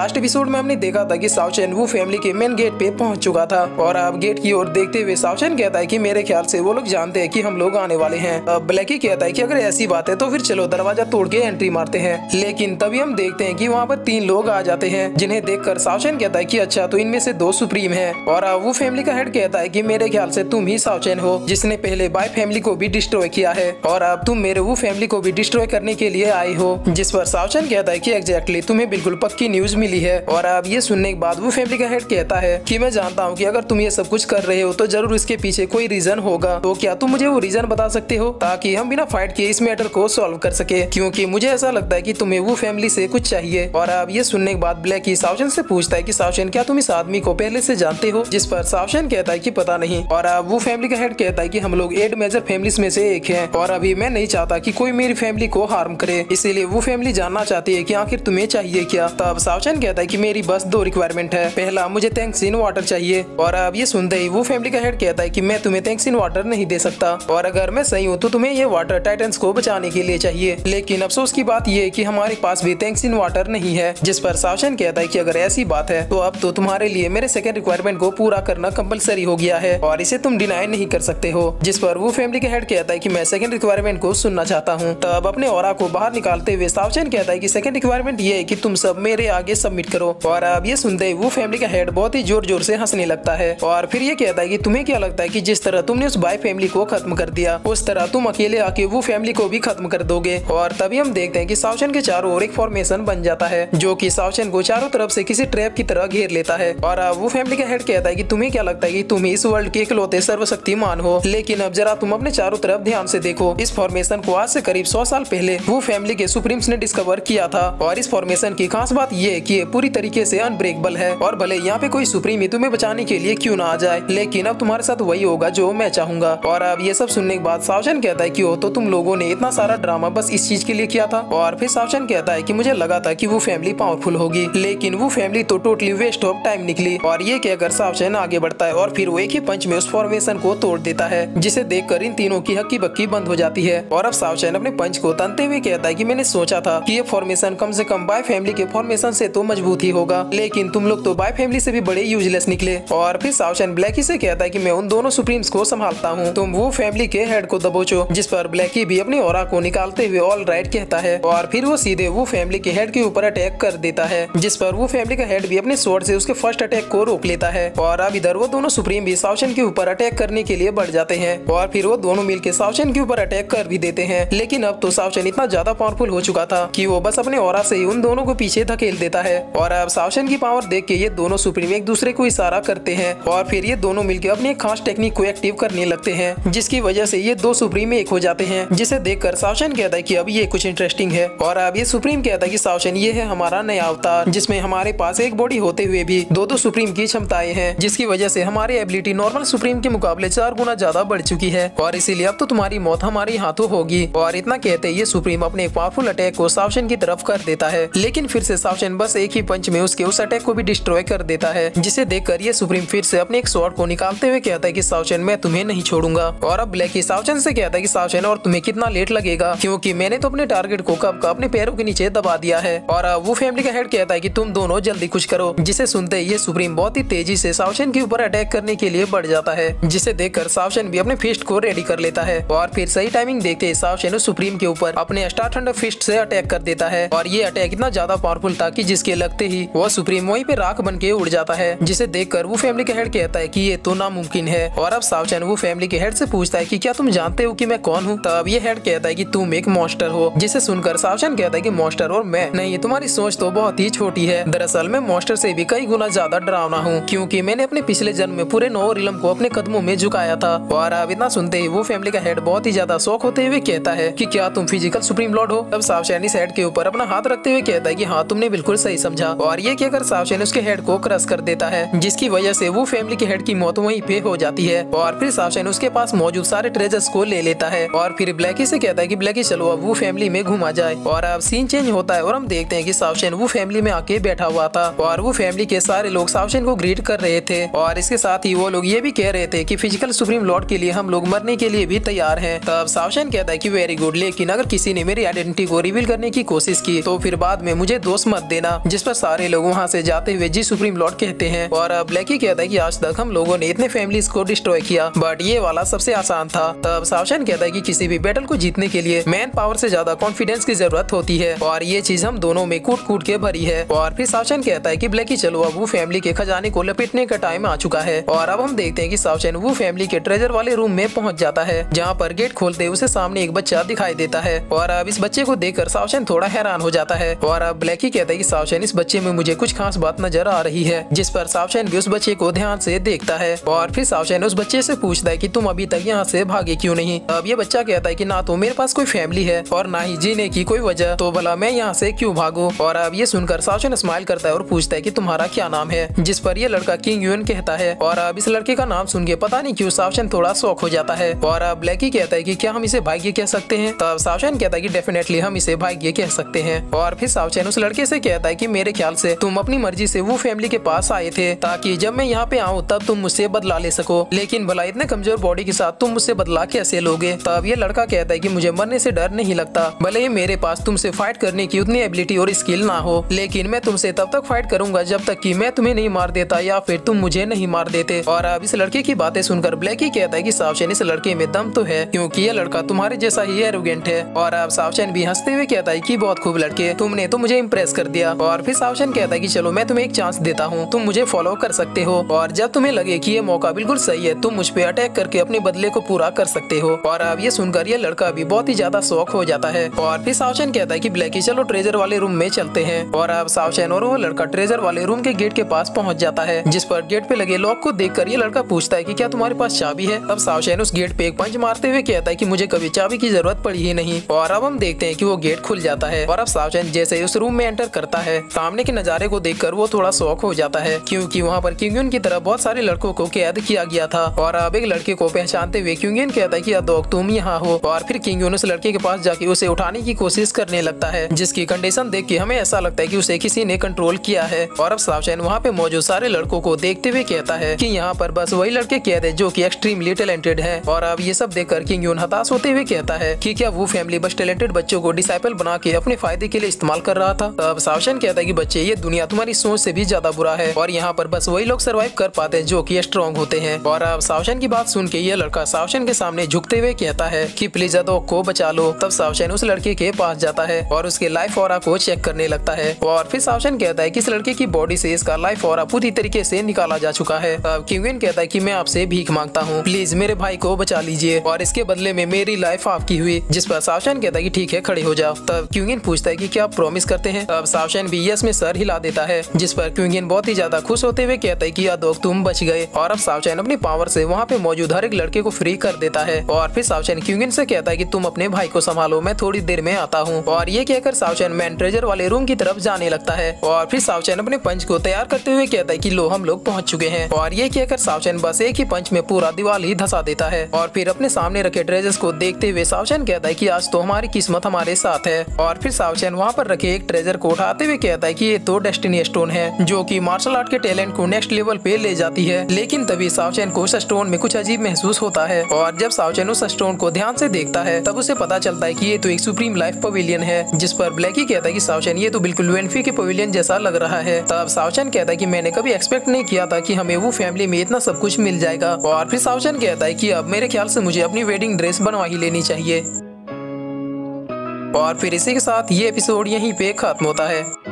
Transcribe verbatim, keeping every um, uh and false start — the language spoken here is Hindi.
लास्ट एपिसोड में हमने देखा था कि साओचेन वू फैमिली के मेन गेट पे पहुंच चुका था और अब गेट की ओर देखते हुए साओचेन कहता है कि मेरे ख्याल से वो लोग जानते हैं कि हम लोग आने वाले हैं। अब ब्लैकी कहता है कि अगर ऐसी बात है तो फिर चलो दरवाजा तोड़ के एंट्री मारते हैं। लेकिन तभी हम देखते हैं कि वहाँ पर तीन लोग आ जाते हैं, जिन्हें देखकर साओचेन कहता है कि अच्छा तो इनमें से दो सुप्रीम है। और अब वो फैमिली का हेड कहता है कि मेरे ख्याल से तुम ही साओचेन हो जिसने पहले बाय फैमिली को भी डिस्ट्रॉय किया है और अब तुम मेरे वो फैमिली को भी डिस्ट्रॉय करने के लिए आए हो। जिस पर साओचेन कहता है कि एग्जैक्टली तुम्हें बिल्कुल पक्की न्यूज मिली है। और अब ये सुनने के बाद वो फैमिली का हेड कहता है कि मैं जानता हूँ कि अगर तुम ये सब कुछ कर रहे हो तो जरूर इसके पीछे कोई रीजन होगा, तो क्या तुम मुझे वो रीजन बता सकते हो ताकि हम बिना फाइट के इस मैटर को सॉल्व कर सके, क्योंकि मुझे ऐसा लगता है कि तुम्हें वो फैमिली से कुछ चाहिए। और अब ये सुनने के बाद ब्लैकी साओचेन से पूछता है कि साओचेन क्या तुम इस आदमी को पहले से जानते हो, जिस पर साओचेन कहता है कि पता नहीं। और अब वो फैमिली का हेड कहता है कि हम लोग एट मेजर फैमिलीज में से एक हैं और अभी मैं नहीं चाहता कि कोई मेरी फैमिली को हार्म करे, इसीलिए वो फैमिली जानना चाहती है कि आखिर तुम्हें चाहिए क्या। तब साओचेन कहता है कि मेरी बस दो रिक्वायरमेंट है, पहला मुझे थैंक्स इन वाटर चाहिए। और अब ये सुनते ही वो फैमिली का हेड कहता है कि मैं तुम्हें थैंक्स इन वाटर नहीं दे सकता और अगर मैं सही हूँ तो तुम्हें ये वाटर टाइटन्स को बचाने के लिए चाहिए। लेकिन अफसोस की बात ये है कि हमारे पास भी थैंक्स इन वाटर नहीं है। जिस पर साओचेन कहता है कि अगर ऐसी बात है तो अब तो तुम्हारे लिए मेरे सेकंड रिक्वायरमेंट को पूरा करना कंपलसरी हो गया है और इसे तुम डिनाई नहीं कर सकते हो। जिस पर वो फैमिली का हेड कहता है कि मैं सेकंड रिक्वायरमेंट को सुनना चाहता हूँ। तब अपने ऑरा को बाहर निकालते हुए साओचेन कहता है कि सेकंड रिक्वायरमेंट ये है कि तुम सब मेरे आगे सबमिट करो। और अब ये सुनते ही वो फैमिली का हेड बहुत ही जोर जोर से हंसने लगता है और फिर ये कहता है कि तुम्हें क्या लगता है कि जिस तरह तुमने उस बाय फैमिली को खत्म कर दिया उस तरह तुम अकेले आके वो फैमिली को भी खत्म कर दोगे। और तभी हम देखते हैं कि साओचेन के चारों ओर एक फॉर्मेशन बन जाता है जो कि साओचेन को चारों तरफ से किसी ट्रैप की तरह घेर लेता है। और अब वो फैमिली का हेड कहता है कि तुम्हें क्या लगता है कि तुम इस वर्ल्ड के इकलौते सर्वशक्तिमान हो, लेकिन अब जरा तुम अपने चारों तरफ ध्यान से देखो। इस फॉर्मेशन को आज से करीब सौ साल पहले वो फैमिली के सुप्रीम्स ने डिस्कवर किया था और इस फॉर्मेशन की खास बात ये है कि ये पूरी तरीके से अनब्रेकेबल है और भले यहाँ पे कोई सुप्रीम ही तुम्हें बचाने के लिए क्यों ना आ जाए, लेकिन अब तुम्हारे साथ वही होगा जो मैं चाहूंगा। और अब ये सब सुनने के बाद साओचेन कहता है कि ओ तो तुम लोगों ने इतना सारा ड्रामा बस इस चीज के लिए किया था। और फिर साओचेन कहता है कि मुझे लगा था कि वो फैमिली पावरफुल होगी, लेकिन वो फैमिली तो टोटली वेस्ट ऑफ टाइम निकली। और ये कहकर साओचेन आगे बढ़ता है और फिर वो एक ही पंच में उस फॉर्मेशन को तोड़ देता है, जिसे देखकर इन तीनों की हक्की बक्की बंद हो जाती है। और अब साओचेन अपने पंच को तनते हुए कहता है कि मैंने सोचा था कि ये फॉर्मेशन कम से कम बाय फैमिली के फॉर्मेशन से तो मजबूत ही होगा, लेकिन तुम लोग तो बाय फैमिली से भी बड़े यूजलेस निकले। और फिर साओचेन ब्लैकी से कहता है कि मैं उन दोनों सुप्रीम्स को संभालता हूँ, तुम वो फैमिली के हेड को दबोचो। जिस पर ब्लैकी भी अपनी ऑरा को निकालते हुए ऑल राइट कहता है और फिर वो सीधे वो फैमिली के हेड के ऊपर अटैक कर देता है। जिस पर वो फैमिली का हेड भी अपने स्वॉर्ड से उसके फर्स्ट अटैक को रोक लेता है। और अब इधर वो दोनों सुप्रीम भी साओचेन के ऊपर अटैक करने के लिए बढ़ जाते हैं और फिर वो दोनों मिलकर साओचेन के ऊपर अटैक कर भी देते हैं। लेकिन अब तो साओचेन इतना ज्यादा पावरफुल हो चुका था कि वो बस अपने ऑरा से ही उन दोनों को पीछे धकेल देता है। और अब साओचेन की पावर देख के ये दोनों सुप्रीम एक दूसरे को इशारा करते हैं और फिर ये दोनों मिलकर अपनी एक खास टेक्निक को एक्टिव करने लगते हैं, जिसकी वजह से ये दो सुप्रीम एक हो जाते हैं। जिसे देखकर साओचेन कहता है कि अब ये कुछ इंटरेस्टिंग है। और अब ये सुप्रीम कहता है कि साओचेन ये है हमारा नया अवतार, जिसमें हमारे पास एक बॉडी होते हुए भी दो दो सुप्रीम की क्षमताएं हैं, जिसकी वजह से हमारी एबिलिटी नॉर्मल सुप्रीम के मुकाबले चार गुना ज्यादा बढ़ चुकी है और इसीलिए अब तो तुम्हारी मौत हमारे हाथों होगी। और इतना कहते ये सुप्रीम अपने पावरफुल अटैक को साओचेन की तरफ कर देता है, लेकिन फिर से साओचेन बस एक ही पंच में उसके उस अटैक को भी डिस्ट्रॉय कर देता है। जिसे देखकर ये सुप्रीम फिर से अपने एक स्वॉर्ड को निकालते हुए कहता है कि साओचेन मैं तुम्हें नहीं छोड़ूंगा। और अब ब्लैकी साओचेन से कहता है कि साओचेन और तुम्हें कितना लेट लगेगा, क्योंकि मैंने तो अपने टारगेट को कब का अपने पैरों के नीचे दबा दिया है। और अब वो फैमिली का हेड कहता है कि तुम दोनों जल्दी कुछ करो। जिसे सुनते ये सुप्रीम बहुत ही तेजी से साओचेन के ऊपर अटैक करने के लिए बढ़ जाता है, जिसे देखकर साओचेन भी अपने फिस्ट को रेडी कर लेता है। और फिर सही टाइमिंग देखते ही साओचेन उस सुप्रीम के ऊपर अपने स्टार थंडर फिस्ट से अटैक कर देता है। और ये अटैक इतना ज्यादा पावरफुल था कि जिसके लगते ही वो सुप्रीम वहीं पे राख बन के उड़ जाता है, जिसे देखकर वो फैमिली का हेड कहता है कि ये तो नामुमकिन है। और अब साओचेन वो फैमिली के हेड से पूछता है कि क्या तुम जानते हो कि मैं कौन हूँ। तब ये हेड कहता है कि तुम एक मॉन्स्टर हो। जिसे सुनकर साओचेन कहता है कि मॉन्स्टर और मैं नहीं, तुम्हारी सोच तो बहुत ही छोटी है। दरअसल मैं मॉन्स्टर से भी कई गुना ज्यादा डरावना हूँ, क्योंकि मैंने अपने पिछले जन्म में पूरे नौ रिलम को अपने कदमों में झुकाया था। और अब इतना सुनते ही वो फैमिली का हेड बहुत ही ज्यादा शौक होते हुए कहता है कि क्या तुम फिजिकल सुप्रीम लॉर्ड हो। अब साओचेन इस हेड के ऊपर अपना हाथ रखते हुए कहता है कि हाँ तुमने बिल्कुल सही समझा। और ये कहकर साओचेन उसके हेड को क्रश कर देता है, जिसकी वजह से वो फैमिली के हेड की मौत वहीं पे हो जाती है। और फिर साओचेन उसके पास मौजूद सारे ट्रेजर्स को ले लेता है और फिर ब्लैकी से कहता है कि ब्लैकी चलो अब वो फैमिली में घुमा जाए। और अब सीन चेंज होता है और हम देखते हैं कि साओचेन वो फैमिली में आके बैठा हुआ था और वो फैमिली के सारे लोग साओचेन को ग्रीट कर रहे थे। और इसके साथ ही वो लोग ये भी कह रहे थे कि फिजिकल सुप्रीम लॉर्ड के लिए हम लोग मरने के लिए भी तैयार हैं। तब साओचेन कहता है कि वेरी गुड, लेकिन अगर किसी ने मेरी आइडेंटिटी को रिवील करने की कोशिश की तो फिर बाद में मुझे दोष मत देना। जिस पर सारे लोग वहाँ से जाते हुए जी सुप्रीम लॉर्ड कहते हैं। और ब्लैकी कहता है कि आज तक हम लोगों ने इतने फैमिलीज को डिस्ट्रॉय किया बट ये वाला सबसे आसान था। तब शाओशन कहता है कि किसी भी बैटल को जीतने के लिए मैन पावर से ज्यादा कॉन्फिडेंस की जरूरत होती है और ये चीज हम दोनों में कूट कूट के भरी है। और फिर शाओशन कहता है कि ब्लैकी चलो अब वो फैमिली के खजाने को लपेटने का टाइम आ चुका है। और अब हम देखते हैं कि शाओशन वो फैमिली के ट्रेजर वाले रूम में पहुंच जाता है जहाँ पर गेट खोलते उसे सामने एक बच्चा दिखाई देता है। और अब इस बच्चे को देखकर शाओशन थोड़ा हैरान हो जाता है। और अब ब्लैकी कहता है कि शाओशन इस बच्चे में मुझे कुछ खास बात नजर आ रही है, जिस पर शाओशन भी उस बच्चे को ध्यान से देखता है। और फिर शाओशन उस बच्चे से पूछता है कि तुम अभी तक यहाँ से भागे क्यों नहीं। अब ये बच्चा कहता है कि ना तो मेरे पास कोई फैमिली है और ना ही जीने की कोई वजह, तो भला मैं यहाँ से क्यों भागूं। और अब ये सुनकर शाओशन स्माइल करता है और पूछता है कि तुम्हारा क्या नाम है, जिस पर ये लड़का किंग यूएन कहता है। और अब इस लड़के का नाम सुन के पता नहीं क्यों शाओशन थोड़ा शॉक हो जाता है। और अब ब्लैकी कहता है कि क्या हम इसे भाग्य कह सकते हैं। तब शाओशन कहता है कि डेफिनेटली हम इसे भाग्य कह सकते हैं। और फिर शाओशन उस लड़के से कहता है कि मेरे ख्याल से तुम अपनी मर्जी से वो फैमिली के पास आए थे ताकि जब मैं यहाँ पे आऊँ तब तुम मुझसे बदला ले सको, लेकिन भला इतने कमजोर बॉडी के साथ तुम मुझसे बदला कैसे लोगे। तब ये लड़का कहता है कि मुझे मरने से डर नहीं लगता, भले ही मेरे पास तुमसे फाइट करने की उतनी एबिलिटी और स्किल ना हो, लेकिन मैं तुमसे तब तक फाइट करूंगा जब तक कि मैं तुम्हें नहीं मार देता या फिर तुम मुझे नहीं मार देते। और अब इस लड़के की बातें सुनकर ब्लैकी कहता है कि शाओशन इस लड़के में दम तो है क्योंकि ये लड़का तुम्हारे जैसा ही एरोगेंट है। और अब शाओशन भी हंसते हुए कहता है कि बहुत खूब लड़के, तुमने तो मुझे इम्प्रेस कर दिया। और फिर शाओशन कहता है कि चलो मैं तुम्हें एक चांस देता हूँ, तुम मुझे फॉलो कर सकते हो और जब तुम्हें लगे कि ये मौका बिल्कुल सही है तुम मुझ पे अटैक करके अपने बदले को पूरा कर सकते हो। और अब ये सुनकर ये लड़का भी बहुत ही ज्यादा शौक हो जाता है। और फिर शाओशन कहता है कि ब्लैकी चलो ट्रेजर वाले रूम में चलते हैं। और अब शाओशन और वो लड़का ट्रेजर वाले रूम के गेट के पास पहुंच जाता है, जिस पर गेट पे लगे लॉक को देखकर ये लड़का पूछता है कि क्या तुम्हारे पास चाबी है। अब शाओशन उस गेट पे एक पंच मारते हुए कहता है कि मुझे कभी चाबी की जरूरत पड़ी ही नहीं। और अब हम देखते हैं कि वो गेट खुल जाता है और अब शाओशन जैसे उस रूम में एंटर करता है सामने के नजारे को देखकर वो थोड़ा शौक हो जाता है क्योंकि वहाँ पर किंग यूएन की तरह बहुत सारे लड़कों को कैद किया गया था। और अब एक लड़के को पहचानते हुए किंग यूएन कहता है कि अदोक तुम यहाँ हो। और फिर किंग यूएन उस लड़के के पास जाके उसे उठाने की कोशिश करने लगता है, जिसकी कंडीशन देख के हमें ऐसा लगता है कि उसे किसी ने कंट्रोल किया है। और अब शाओशन वहाँ पे मौजूद सारे लड़कों को देखते हुए कहता है कि यहाँ पर बस वही लड़के कैद है जो कि एक्सट्रीमली टैलेंटेड है। और अब ये सब देखकर किंग यूएन हताश होते हुए कहता है कि क्या वो फैमिली बस टैलेंटेड बच्चों को डिसाइपल बना के अपने फायदे के लिए इस्तेमाल कर रहा था। तब शाओशन कहता है कि बच्चे ये दुनिया तुम्हारी सोच से भी ज्यादा बुरा है और यहाँ पर बस वही लोग सर्वाइव कर पाते हैं जो कि स्ट्रॉन्ग होते हैं। और अब शाओशन की बात सुन के ये लड़का शाओशन के सामने झुकते हुए कहता है कि प्लीज अदोक को बचा लो। तब शाओशन उस लड़के के पास जाता है और उसके लाइफ ऑरा को चेक करने लगता है। और फिर शाओशन कहता है कि इस लड़के की बॉडी से इसका लाइफ ऑरा पूरी तरीके से निकाला जा चुका है। तब किंग यूएन कहता है कि मैं आपसे भीख मांगता हूँ, प्लीज मेरे भाई को बचा लीजिए और इसके बदले में मेरी लाइफ आपकी हुई। जिस पर शाओशन कहता है कि ठीक है खड़े हो जाओ। तब किंग यूएन पूछता है कि क्या आप प्रॉमिस करते हैं। तब शाओशन भी यस में सर हिला देता है, जिस पर किंग यूएन बहुत ही ज्यादा खुश होते हुए कहता है कि अदोक तुम बच गए। और अब शाओशन अपनी पावर से वहाँ पे मौजूद हर एक लड़के को फ्री कर देता है। और फिर शाओशन किंग यूएन से कहता है कि तुम अपने भाई को संभालो, मैं थोड़ी देर में आता हूँ। और ये कहकर शाओशन मैन ट्रेजर वाले रूम की तरफ जाने लगता है। और फिर शाओशन अपने पंच को तैयार करते हुए कहता है कि लो हम लोग पहुंच चुके हैं। और ये कहकर शाओशन बस एक ही पंच में पूरा दीवार ही धसा देता है। और फिर अपने सामने रखे ट्रेजर्स को देखते हुए शाओशन कहता है कि आज तो हमारी किस्मत हमारे साथ है। और फिर शाओशन वहाँ पर रखे एक ट्रेजर को उठाते हुए कहता है कि ये तो डेस्टिनी स्टोन है जो कि मार्शल आर्ट के टैलेंट को नेक्स्ट लेवल पे ले जाती है। लेकिन तभी शाओशन को उस स्टोन में कुछ अजीब महसूस होता है। और जब शाओशन उस स्टोन को ध्यान से देखता है तब उसे पता चलता है कि ये तो एक सुप्रीम लाइफ पवेलियन है। जिस पर ब्लैकी कहता है कि शाओशन ये तो बिल्कुल वेनफी के पवेलियन जैसा लग रहा है। तब शाओशन कहता है कि मैंने कभी एक्सपेक्ट नहीं किया था कि हमें वो फैमिली में इतना सब कुछ मिल जाएगा। और फिर शाओशन कहता है कि अब मेरे ख्याल से मुझे अपनी वेडिंग ड्रेस बनवा ही लेनी चाहिए। और फिर इसी के साथ ये एपिसोड यहीं पे खत्म होता है।